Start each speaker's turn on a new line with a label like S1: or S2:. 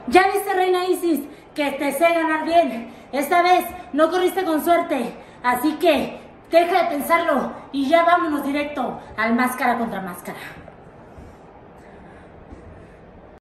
S1: Ya viste, reina Isis, que te sé ganar bien. Esta vez no corriste con suerte, así que deja de pensarlo y ya vámonos directo al máscara contra máscara.